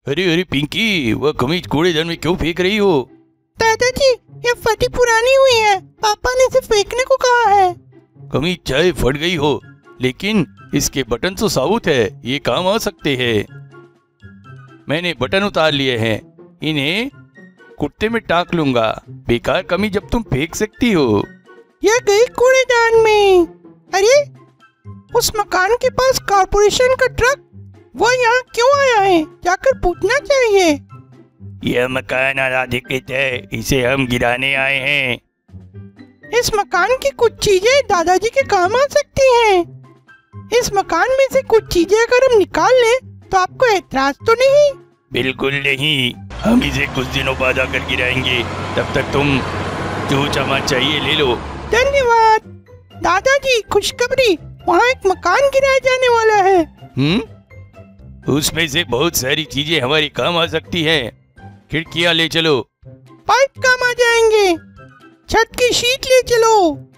अरे अरे पिंकी, वह कमीज कूड़ेदान में क्यों फेंक रही हो? दादाजी, ये फटी पुरानी हुई है, पापा ने इसे फेंकने को कहा है। कमीज चाहे फट गई हो, लेकिन इसके बटन तो साबुत है, ये काम आ सकते हैं। मैंने बटन उतार लिए हैं, इन्हें कुत्ते में टाक लूंगा। बेकार कमीज जब तुम फेंक सकती हो। यह गई कूड़ेदान में। अरे, उस मकान के पास कॉर्पोरेशन का ट्रक, वो यहाँ क्यों आया है? जाकर पूछना चाहिए। यह मकान अनाधिकृत है, इसे हम गिराने आए हैं। इस मकान की कुछ चीजें दादाजी के काम आ सकती हैं। इस मकान में से कुछ चीजें अगर हम निकाल लें तो आपको एतराज तो नहीं? बिल्कुल नहीं, हम इसे कुछ दिनों बाद आकर गिराएंगे। तब तक तुम जो सामान चाहिए ले लो। धन्यवाद दादाजी। खुशखबरी, वहाँ एक मकान गिराया जाने वाला है। उसमें से बहुत सारी चीजें हमारे काम आ सकती हैं। खिड़कियाँ ले चलो। पाइप काम आ जाएंगे। छत की शीट ले चलो।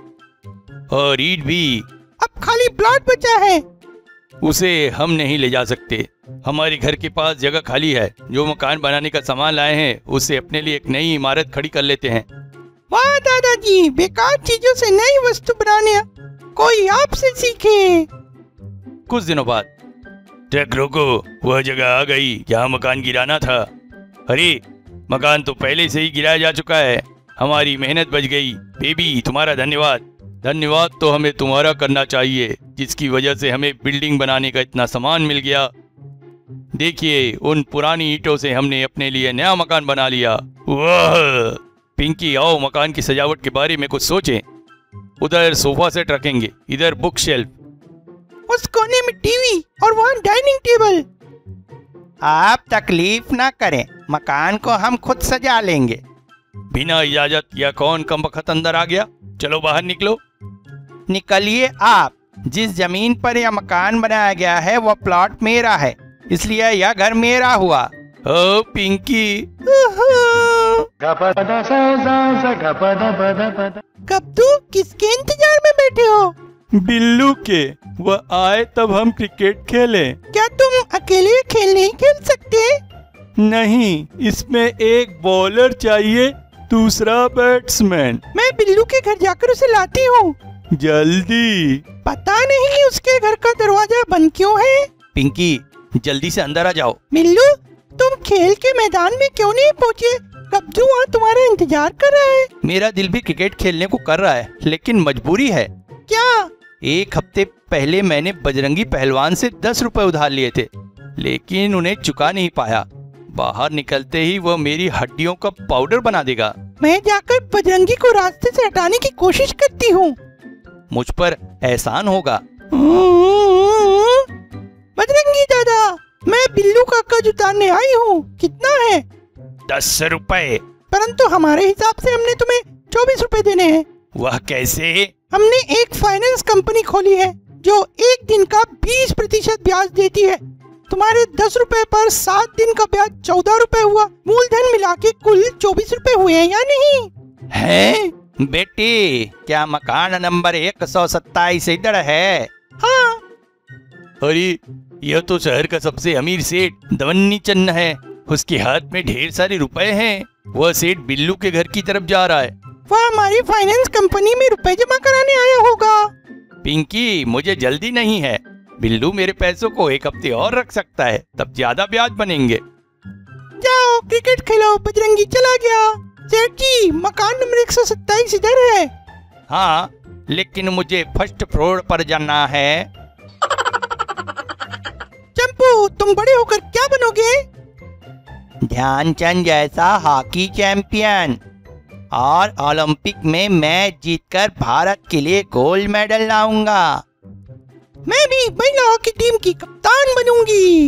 और ईंट भी। अब खाली प्लॉट बचा है। उसे हम नहीं ले जा सकते। हमारे घर के पास जगह खाली है। जो मकान बनाने का सामान लाए हैं, उससे अपने लिए एक नई इमारत खड़ी कर लेते हैं। वाह दादाजी, बेकार चीजों से नई वस्तु बनाने कोई आपसे सीखे। कुछ दिनों बाद ट्रक रोको, वह जगह आ गई जहाँ मकान गिराना था। अरे, मकान तो पहले से ही गिराया जा चुका है। हमारी मेहनत बच गई। बेबी, तुम्हारा धन्यवाद। धन्यवाद तो हमें तुम्हारा करना चाहिए, जिसकी वजह से हमें बिल्डिंग बनाने का इतना सामान मिल गया। देखिए, उन पुरानी ईंटों से हमने अपने लिए नया मकान बना लिया। वाह पिंकी, आओ मकान की सजावट के बारे में कुछ सोचें। उधर सोफा सेट रखेंगे, इधर बुक शेल्फ, उस कोने में टीवी और वहाँ डाइनिंग टेबल। आप तकलीफ ना करें, मकान को हम खुद सजा लेंगे। बिना इजाजत या कौन कमबख्त अंदर आ गया? चलो बाहर निकलो। निकलिए आप। जिस जमीन पर यह मकान बनाया गया है वो प्लॉट मेरा है, इसलिए यह घर मेरा हुआ। ओ पिंकी। कब्दू, किसके इंतजार में बैठे हो? बिल्लू के। वह आए तब हम क्रिकेट खेलें। क्या तुम अकेले खेल नहीं खेल सकते? नहीं, इसमें एक बॉलर चाहिए, दूसरा बैट्समैन। मैं बिल्लू के घर जाकर उसे लाती हूँ। जल्दी। पता नहीं उसके घर का दरवाजा बंद क्यों है। पिंकी, जल्दी से अंदर आ जाओ। बिल्लू, तुम खेल के मैदान में क्यों नहीं पहुँचे? कब्दू वहाँ तुम्हारा इंतजार कर रहा है। मेरा दिल भी क्रिकेट खेलने को कर रहा है, लेकिन मजबूरी है। क्या? एक हफ्ते पहले मैंने बजरंगी पहलवान से 10 रुपए उधार लिए थे, लेकिन उन्हें चुका नहीं पाया। बाहर निकलते ही वह मेरी हड्डियों का पाउडर बना देगा। मैं जाकर बजरंगी को रास्ते से हटाने की कोशिश करती हूँ। मुझ पर एहसान होगा। बजरंगी दादा, मैं बिल्लू काका जुटाने आई हूँ। कितना है? 10 रुपए। परंतु हमारे हिसाब से हमने तुम्हें 24 रुपए देने हैं। वह कैसे? हमने एक फाइनेंस कंपनी खोली है जो एक दिन का 20% ब्याज देती है। तुम्हारे 10 रुपए पर 7 दिन का ब्याज 14 रुपए हुआ। मूलधन मिला के कुल 24 रुपए हुए हैं या नहीं? है बेटी, क्या मकान नंबर 127 इधर है? हाँ। अरे, यह तो शहर का सबसे अमीर सेठ दवन्नी चन्न है। उसके हाथ में ढेर सारे रुपए हैं। वह सेठ बिल्लू के घर की तरफ जा रहा है। वह हमारी फाइनेंस कंपनी में रुपए जमा कराने आया होगा। पिंकी, मुझे जल्दी नहीं है। बिल्लू मेरे पैसों को एक हफ्ते और रख सकता है, तब ज्यादा ब्याज बनेंगे। जाओ क्रिकेट खेलो। बजरंगी चला गया। सेठ जी, मकान नंबर 127 इधर है। हाँ, लेकिन मुझे फर्स्ट फ्लोर पर जाना है। चंपू, तुम बड़े होकर क्या बनोगे? ध्यानचंद जैसा हॉकी चैंपियन, और ओलंपिक में मैच जीतकर भारत के लिए गोल्ड मेडल लाऊंगा। मैं भी महिला हॉकी टीम की कप्तान बनूंगी।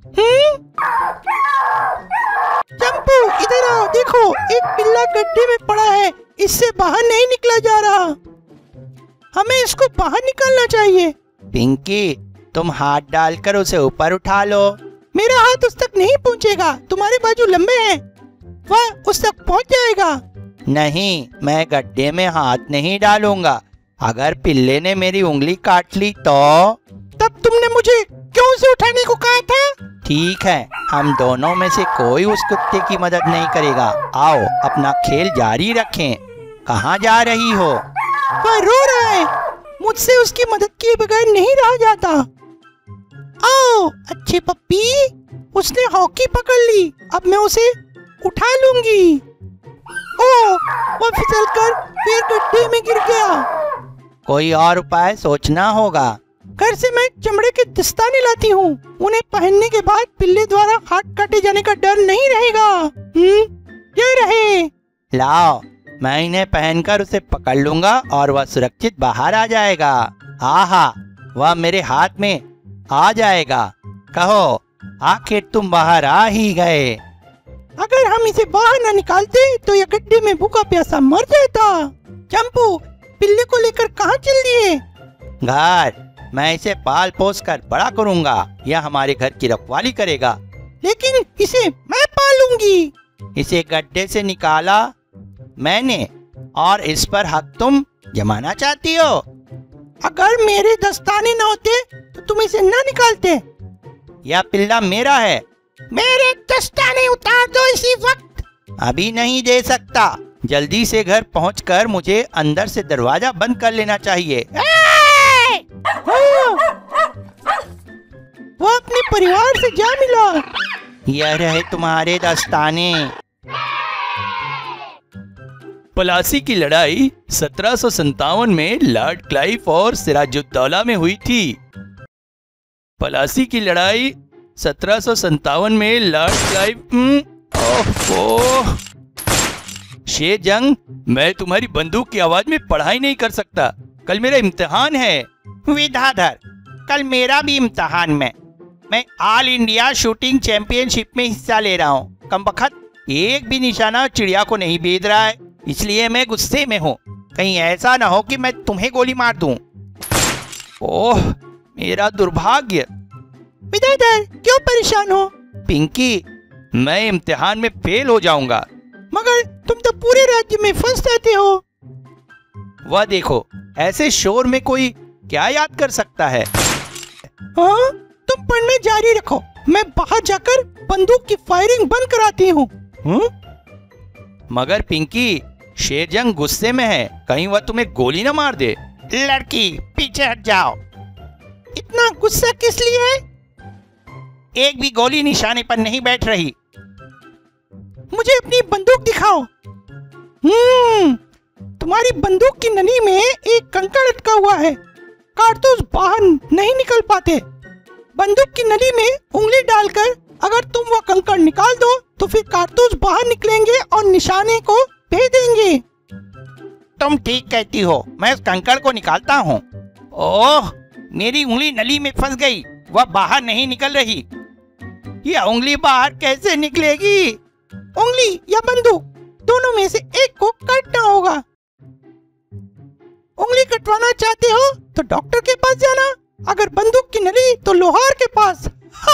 चंपू, इधर आओ। देखो, एक पिल्ला गड्ढे में पड़ा है, इससे बाहर नहीं निकला जा रहा। हमें इसको बाहर निकालना चाहिए। पिंकी, तुम हाथ डालकर उसे ऊपर उठा लो। मेरा हाथ उस तक नहीं पहुंचेगा, तुम्हारे बाजू लंबे हैं। वह उस तक पहुंच जाएगा। नहीं, मैं गड्ढे में हाथ नहीं डालूंगा। अगर पिल्ले ने मेरी उंगली काट ली तो? तब तुमने मुझे क्यों उसे उठाने को कहा था? ठीक है, हम दोनों में से कोई उस कुत्ते की मदद नहीं करेगा। आओ अपना खेल जारी रखें। कहाँ जा रही हो? वह रो रहा है, मुझसे उसकी मदद किए बगैर नहीं रहा जाता। आओ अच्छे पप्पी, उसने हॉकी पकड़ ली, अब मैं उसे उठा लूंगी। ओह, वह फिसलकर फिर गड्ढे में गिर गया। कोई और उपाय सोचना होगा। घर से मैं चमड़े के दस्ताने लाती हूँ, उन्हें पहनने के बाद पिल्ले द्वारा हाथ काटे जाने का डर नहीं रहेगा। ये रहे। लाओ, मैं इन्हें पहनकर उसे पकड़ लूंगा और वह सुरक्षित बाहर आ जाएगा। आहा, वह मेरे हाथ में आ जाएगा। कहो, आखिर तुम बाहर आ ही गए। अगर हम इसे बाहर न निकालते तो यह गड्ढे में भूखा प्यासा मर जाता। चंपू, पिल्ले को लेकर कहाँ चल दिए? घर, मैं इसे पाल पोस कर बड़ा करूंगा। यह हमारे घर की रखवाली करेगा। लेकिन इसे मैं पालूंगी। इसे गड्ढे से निकाला मैंने और इस पर हक तुम जमाना चाहती हो। अगर मेरे दस्ताने न होते तो तुम इसे न निकालते। यह पिल्ला मेरा है। मेरे दस्ताने उतार दो इसी वक्त। अभी नहीं दे सकता। जल्दी से घर पहुंचकर मुझे अंदर से दरवाजा बंद कर लेना चाहिए। वो अपने परिवार से जा मिला। यह रहे तुम्हारे दस्ताने। प्लासी की लड़ाई 1757 में लॉर्ड क्लाइव और सिराजुद्दौला में हुई थी। प्लासी की लड़ाई 1757 में लॉर्ड क्लाइव। ओह, शेर जंग, मैं तुम्हारी बंदूक की आवाज में पढ़ाई नहीं कर सकता। कल मेरा इम्तिहान है। विधाधर, कल मेरा भी इम्तिहान में। मैं ऑल इंडिया शूटिंग चैंपियनशिप में हिस्सा ले रहा हूँ। कमबख्त एक भी निशाना चिड़िया को नहीं भेज रहा है, इसलिए मैं गुस्से में हूँ। कहीं ऐसा ना हो कि मैं तुम्हें गोली मार दूं। ओह, मेरा दुर्भाग्य। विधाधर, क्यों परेशान हो? पिंकी, मैं इम्तिहान में फेल हो जाऊंगा। मगर तुम तो पूरे राज्य में फर्स्ट आते हो। वह देखो, ऐसे शोर में कोई क्या याद कर सकता है? हाँ, तुम पढ़ना जारी रखो, मैं बाहर जाकर बंदूक की फायरिंग बंद कराती हूँ। मगर पिंकी, शेरजंग गुस्से में है, कहीं वह तुम्हें गोली न मार दे। लड़की, पीछे हट जाओ। इतना गुस्सा किस लिए है? एक भी गोली निशाने पर नहीं बैठ रही। मुझे अपनी बंदूक दिखाओ। तुम्हारी बंदूक की नली में एक कंकड़ अटका हुआ है, कारतूस बाहर नहीं निकल पाते। बंदूक की नली में उंगली डालकर अगर तुम वह कंकड़ निकाल दो तो फिर कारतूस बाहर निकलेंगे और निशाने को भेदेंगे। तुम ठीक कहती हो, मैं उस कंकड़ को निकालता हूँ। ओह, मेरी उंगली नली में फंस गई, वह बाहर नहीं निकल रही। यह उंगली बाहर कैसे निकलेगी? उंगली या बंदूक, दोनों में से एक को काटना होगा। उंगली कटवाना चाहते हो तो डॉक्टर के पास जाना, अगर बंदूक की नली तो लोहार के पास।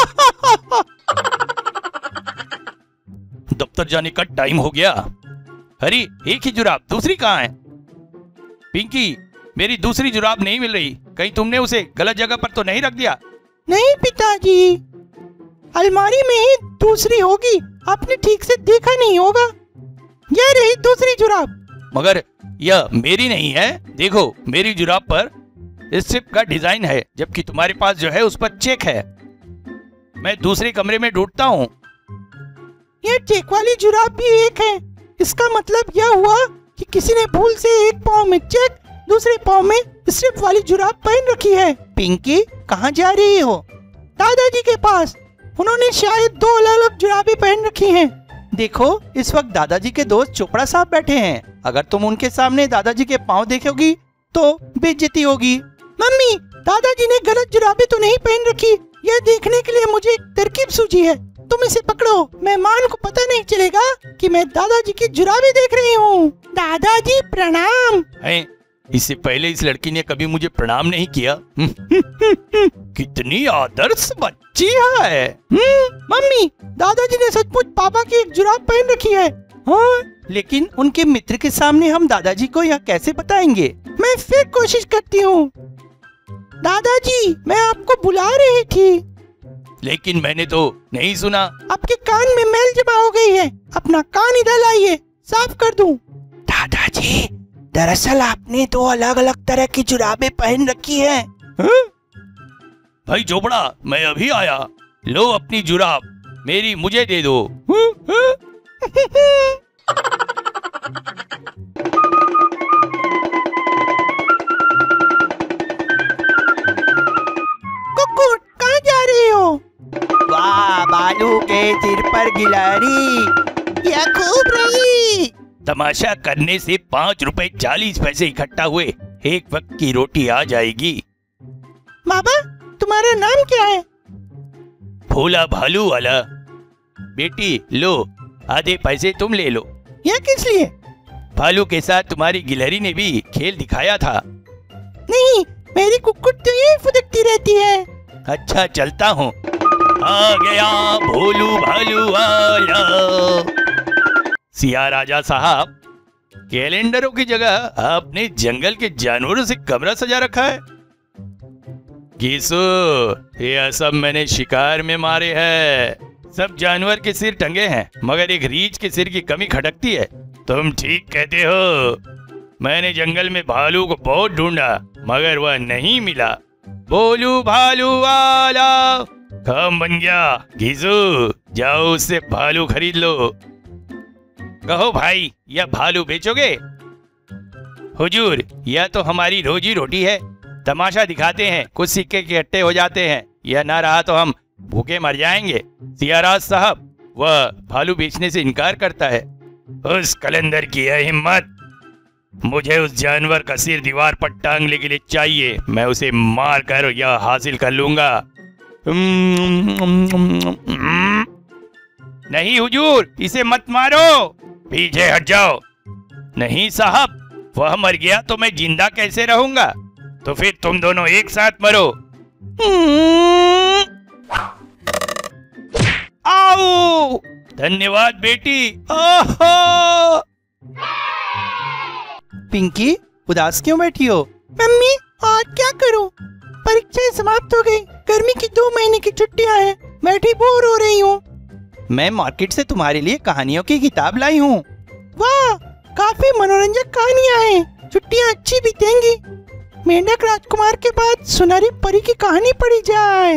दफ्तर जाने का टाइम हो गया। हरी, एक ही जुराब, दूसरी कहाँ है? पिंकी, मेरी दूसरी जुराब नहीं मिल रही, कहीं तुमने उसे गलत जगह पर तो नहीं रख दिया? नहीं पिताजी, अलमारी में ही दूसरी होगी, आपने ठीक से देखा नहीं होगा। यह रही दूसरी जुराब। मगर यह मेरी नहीं है। देखो, मेरी जुराब पर स्ट्रिप का डिजाइन है, जबकि तुम्हारे पास जो है उस पर चेक है। मैं दूसरे कमरे में ढूंढता हूँ। यह चेक वाली जुराब भी एक है। इसका मतलब यह हुआ कि किसी ने भूल से एक पाँव में चेक, दूसरे पाँव में स्ट्रिप वाली जुराब पहन रखी है। पिंकी, कहाँ जा रही हो? दादाजी के पास। उन्होंने शायद दो अलग-अलग जुराबें पहन रखी हैं। देखो, इस वक्त दादाजी के दोस्त चोपड़ा साहब बैठे हैं। अगर तुम उनके सामने दादाजी के पाँव देखोगी तो बेइज्जती होगी। मम्मी, दादाजी ने गलत जुराबें तो नहीं पहन रखी। यह देखने के लिए मुझे एक तरकीब सूझी है। तुम इसे पकड़ो, मेहमान को पता नहीं चलेगा कि मैं दादाजी की जुराबें देख रही हूँ। दादाजी प्रणाम। इससे पहले इस लड़की ने कभी मुझे प्रणाम नहीं किया। कितनी आदर्श बच्ची है। मम्मी, दादाजी ने सचमुच पापा की एक जुराब पहन रखी है। हाँ, लेकिन उनके मित्र के सामने हम दादाजी को यह कैसे बताएंगे? मैं फिर कोशिश करती हूँ। दादाजी, मैं आपको बुला रही थी। लेकिन मैंने तो नहीं सुना। आपके कान में मैल जमा हो गई है, अपना कान इधर लाइए, साफ कर दूं। दादाजी, दरअसल आपने 2 अलग-अलग तरह की जुराबें पहन रखी हैं। भाई चोपड़ा, मैं अभी आया। लो अपनी जुराब, मेरी मुझे दे दो। कुक्कुट, कहाँ जा रही हो? वाह, बालू के सिर पर गिलहरी, यह खूब रही। तमाशा करने से 5 रुपए 40 पैसे इकट्ठा हुए, एक वक्त की रोटी आ जाएगी। बाबा, तुम्हारा नाम क्या है? भोला भालू वाला। बेटी लो, आधे पैसे तुम ले लो। यह किस लिए? भालू के साथ तुम्हारी गिलहरी ने भी खेल दिखाया था। नहीं, मेरी कुक्कुट तो यही फुदकती रहती है। अच्छा, चलता हूँ। आ गया भोलू भालू वाला। सिया राजा साहब, कैलेंडरों की जगह आपने जंगल के जानवरों से कमरा सजा रखा है। घीसू, यह सब मैंने शिकार में मारे हैं। सब जानवर के सिर टंगे हैं, मगर एक रीछ के सिर की कमी खटकती है। तुम ठीक कहते हो। मैंने जंगल में भालू को बहुत ढूंढा, मगर वह नहीं मिला। भोलू भालू वाला काम बन गया। घीसू, जाओ उससे भालू खरीद लो। कहो भाई, यह भालू बेचोगे? हुजूर, यह तो हमारी रोजी रोटी है। तमाशा दिखाते हैं, कुछ सिक्के इकट्ठे हो जाते हैं। यह ना रहा तो हम भूखे मर जाएंगे। सियाराज साहब, वह भालू बेचने से इनकार करता है। उस कलंदर की यह हिम्मत! मुझे उस जानवर का सिर दीवार पर टांगने के लिए चाहिए। मैं उसे मार कर यह हासिल कर लूंगा। नहीं हुजूर, इसे मत मारो, पीछे हट जाओ। नहीं साहब, वह मर गया तो मैं जिंदा कैसे रहूंगा? तो फिर तुम दोनों एक साथ मरो। आओ! धन्यवाद बेटी। ओहो! पिंकी, उदास क्यों बैठी हो? मम्मी, आज क्या करूं? परीक्षाएं समाप्त हो गई, गर्मी की 2 महीने की छुट्टियां हैं, बैठी बोर हो रही हूँ। मैं मार्केट से तुम्हारे लिए कहानियों की किताब लाई हूँ। वाह, काफी मनोरंजक कहानियां हैं। छुट्टियां अच्छी बीतेंगी। मेंढक राजकुमार के बाद सुनहरी परी की कहानी पढ़ी जाए।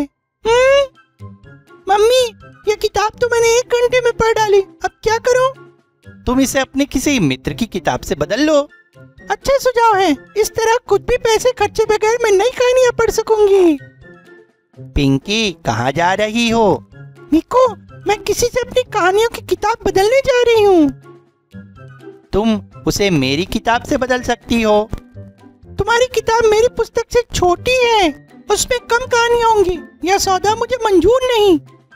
मम्मी, ये किताब तो मैंने 1 घंटे में पढ़ डाली, अब क्या करूं? तुम इसे अपने किसी मित्र की किताब से बदल लो। अच्छा सुझाव है। इस तरह कुछ भी पैसे खर्चे बगैर मैं नई कहानियां पढ़ सकूंगी। पिंकी, कहाँ जा रही हो? निको, मैं किसी से अपनी कहानियों की किताब बदलने जा रही हूँ। तुम उसे मेरी किताब से बदल सकती हो। तुम्हारी किताब मेरी पुस्तक से छोटी है, उसमें कम कहानियां होंगी। यह सौदा मुझे मंजूर नहीं।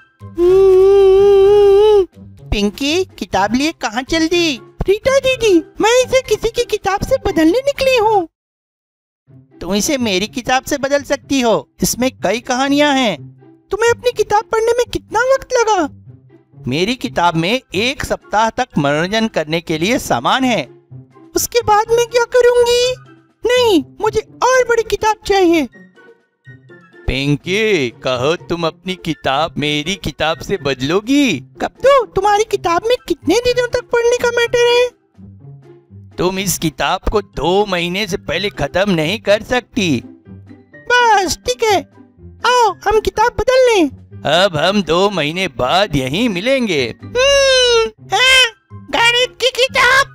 पिंकी, किताब लिए कहाँ चल दी? रीटा दीदी, मैं इसे किसी की किताब से बदलने निकली हूँ। तुम इसे मेरी किताब से बदल सकती हो, इसमें कई कहानियां हैं। तुम्हें अपनी किताब पढ़ने में कितना वक्त लगा? मेरी किताब में 1 सप्ताह तक मनोरंजन करने के लिए सामान है। उसके बाद मैं क्या करूंगी? नहीं, मुझे और बड़ी किताब चाहिए। पिंकी, कहो तुम अपनी किताब मेरी किताब से बदलोगी? कब? तो तुम्हारी किताब में कितने दिनों तक पढ़ने का मैटर है? तुम इस किताब को 2 महीने से पहले खत्म नहीं कर सकती। बस ठीक है, आओ हम किताब बदल लें। अब हम 2 महीने बाद यहीं मिलेंगे। गणित की किताब।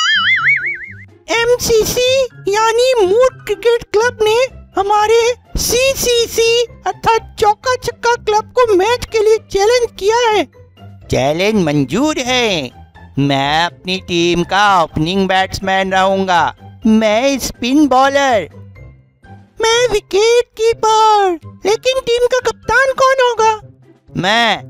MCC यानी मूड क्रिकेट क्लब ने हमारे CCC अर्थात चौका छक्का क्लब को मैच के लिए चैलेंज किया है। चैलेंज मंजूर है। मैं अपनी टीम का ओपनिंग बैट्समैन रहूंगा। मैं स्पिन बॉलर। मैं विकेट कीपर। लेकिन टीम का कप्तान कौन होगा? मैं।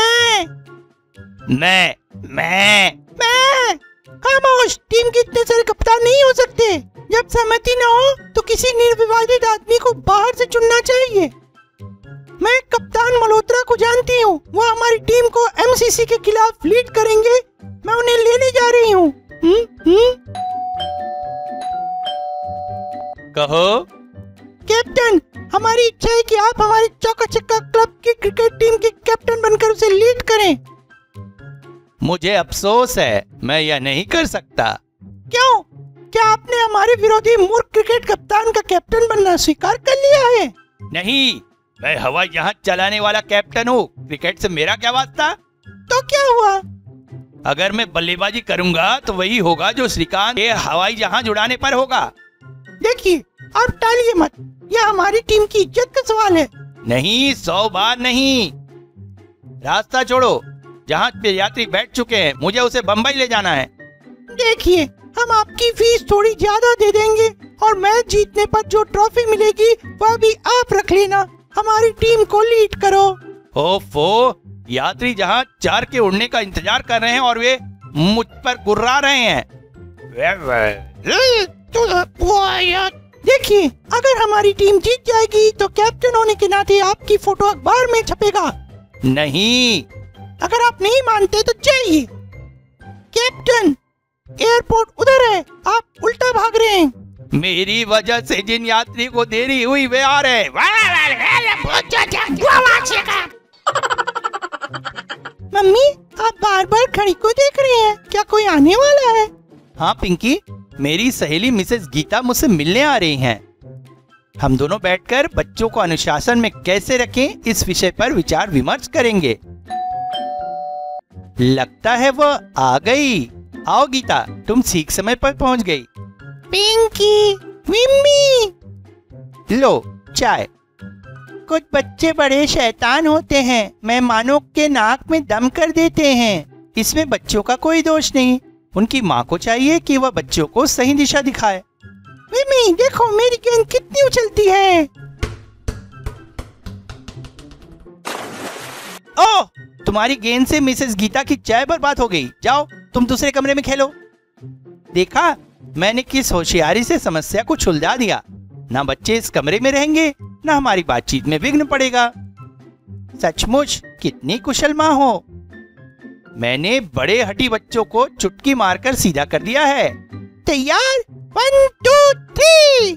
खामोश, टीम के इतने सारे कप्तान नहीं हो सकते। जब सहमति न हो तो किसी निर्विवादित आदमी को बाहर से चुनना चाहिए। मैं कप्तान मल्होत्रा को जानती हूँ, वो हमारी टीम को MCC के खिलाफ लीड करेंगे। मैं उन्हें लेने जा रही हूँ। कहो, कैप्टन, हमारी इच्छा है कि आप हमारे चौका छक्का क्लब की क्रिकेट टीम के कैप्टन बनकर उसे लीड करें। मुझे अफसोस है, मैं यह नहीं कर सकता। क्यों? क्या आपने हमारे विरोधी मूर्ख क्रिकेट कप्तान का कैप्टन बनना स्वीकार कर लिया है? नहीं, मैं हवाई जहाज चलाने वाला कैप्टन हूँ। क्रिकेट से मेरा क्या वास्ता? तो क्या हुआ? अगर मैं बल्लेबाजी करूंगा तो वही होगा जो श्रीकांत के हवाई जहाज उड़ाने पर होगा। देखिए, आप टालिए मत, यह हमारी टीम की इज्जत का सवाल है। नहीं, 100 बार नहीं। रास्ता छोड़ो, जहाज पे यात्री बैठ चुके हैं, मुझे उसे बम्बई ले जाना है। देखिए, हम आपकी फीस थोड़ी ज्यादा दे देंगे और मैच जीतने पर जो ट्रॉफी मिलेगी वह भी आप रख लेना। हमारी टीम को लीड करो। ओफो, यात्री जहाज 4 के उड़ने का इंतजार कर रहे हैं और वे मुझ पर गुर्रा रहे हैं। देखिए, अगर हमारी टीम जीत जाएगी तो कैप्टन होने के नाते आपकी फोटो अखबार में छपेगा। नहीं, अगर आप नहीं मानते तो जाइए। कैप्टन, एयरपोर्ट उधर है, आप उल्टा भाग रहे हैं। मेरी वजह से जिन यात्री को देरी हुई वे आ रहे हैं। मम्मी, आप बार बार घड़ी को देख रहे हैं, क्या कोई आने वाला है? हाँ पिंकी, मेरी सहेली मिसेस गीता मुझसे मिलने आ रही हैं। हम दोनों बैठकर बच्चों को अनुशासन में कैसे रखें इस विषय पर विचार विमर्श करेंगे। लगता है वह आ गई। आओ गीता, तुम ठीक समय पर पहुंच गई। पिंकी, मिम्मी, लो चाय। कुछ बच्चे बड़े शैतान होते हैं, मेहमानों के नाक में दम कर देते हैं। इसमें बच्चों का कोई दोष नहीं। उनकी माँ को चाहिए कि वह बच्चों को सही दिशा दिखाए। मिमी, देखो मेरी गेंद कितनी उछलती है। ओह, तुम्हारी गेंद से मिसेस गीता की चाय बर्बाद हो गई। जाओ, तुम दूसरे कमरे में खेलो। देखा, मैंने किस होशियारी से समस्या को सुलझा दिया। ना बच्चे इस कमरे में रहेंगे, ना हमारी बातचीत में विघ्न पड़ेगा। सचमुच कितनी कुशल माँ हो। मैंने बड़े हठी बच्चों को चुटकी मारकर सीधा कर दिया है। तैयार? 1 2 3।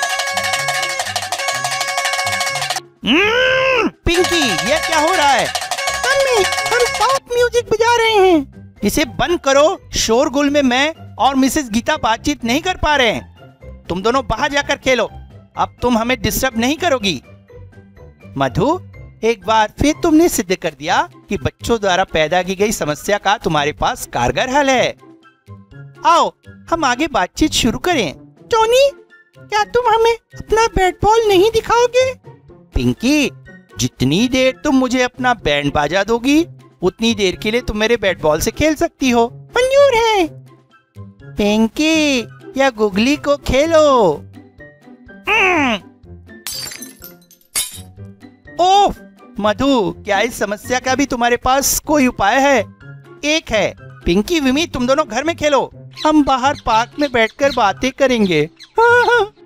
पिंकी, ये क्या हो रहा है? मम्मी, हम पॉप म्यूजिक बजा रहे हैं। इसे बंद करो। शोरगुल में मैं और मिसेस गीता बातचीत नहीं कर पा रहे हैं। तुम दोनों बाहर जाकर खेलो। अब तुम हमें डिस्टर्ब नहीं करोगी। मधु, एक बार फिर तुमने सिद्ध कर दिया कि बच्चों द्वारा पैदा की गई समस्या का तुम्हारे पास कारगर हल है। आओ, हम आगे बातचीत शुरू करें। टोनी, क्या तुम हमें अपना बैट बॉल नहीं दिखाओगे? पिंकी, जितनी देर तुम मुझे अपना बैंड बाजा दोगी उतनी देर के लिए तुम मेरे बैट बॉल से खेल सकती हो। मंजूर है। पिंकी, या गुगली को खेलो। ओह मधु, क्या इस समस्या का भी तुम्हारे पास कोई उपाय है? एक है। पिंकी, विमी, तुम दोनों घर में खेलो। हम बाहर पार्क में बैठकर बातें करेंगे। हाँ,